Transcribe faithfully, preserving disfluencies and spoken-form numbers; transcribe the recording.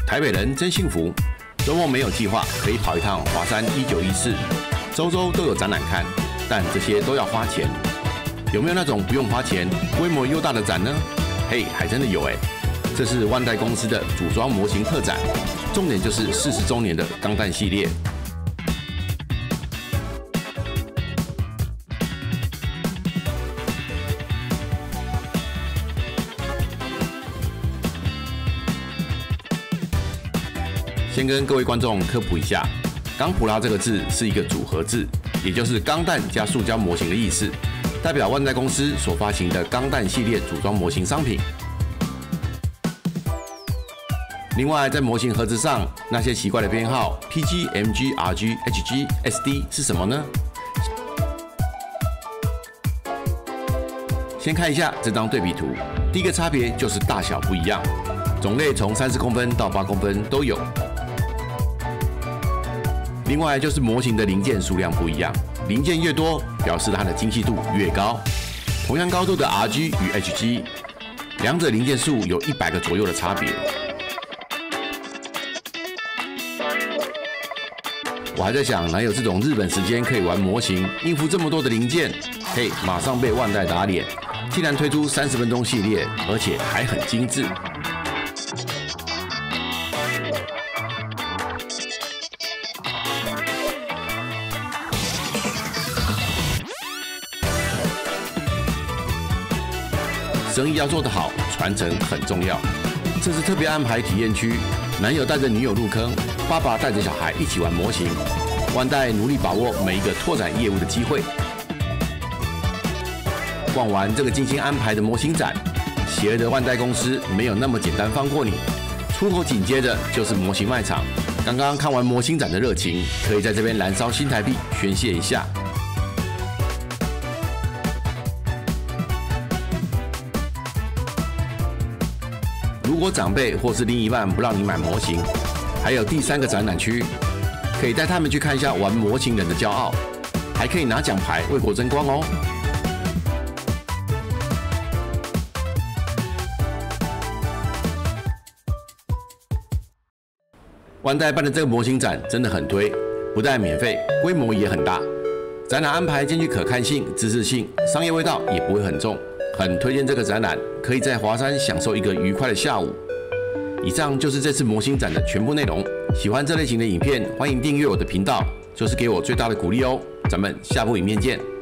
台北人真幸福，周末没有计划可以跑一趟华山一九一四，周周都有展览看，但这些都要花钱。有没有那种不用花钱、规模又大的展呢？嘿，还真的有哎！这是万代公司的组装模型特展，重点就是四十周年的钢弹系列。 先跟各位观众科普一下，钢普拉这个字是一个组合字，也就是钢弹加塑胶模型的意思，代表万代公司所发行的钢弹系列组装模型商品。另外，在模型盒子上那些奇怪的编号 P G、M G、R G、H G、S D 是什么呢？先看一下这张对比图，第一个差别就是大小不一样，种类从三十公分到八公分都有。 另外就是模型的零件数量不一样，零件越多，表示它的精细度越高。同样高度的 R G 与 H G， 两者零件数有一百个左右的差别。我还在想，哪有这种日本时间可以玩模型，应付这么多的零件？嘿，马上被万代打脸，竟然推出三十分钟系列，而且还很精致。 生意要做得好，传承很重要。这是特别安排体验区，男友带着女友入坑，爸爸带着小孩一起玩模型。万代努力把握每一个拓展业务的机会。逛完这个精心安排的模型展，邪恶的万代公司没有那么简单放过你。出口紧接着就是模型卖场。刚刚看完模型展的热情，可以在这边燃烧新台币宣泄一下。 如果长辈或是另一半不让你买模型，还有第三个展览区，可以带他们去看一下玩模型人的骄傲，还可以拿奖牌为国争光哦。万代办的这个模型展真的很推，不但免费，规模也很大，展览安排兼具可看性、知识性，商业味道也不会很重。 很推荐这个展览，可以在华山享受一个愉快的下午。以上就是这次模型展的全部内容。喜欢这类型的影片，欢迎订阅我的频道，就是给我最大的鼓励哦。咱们下部影片见。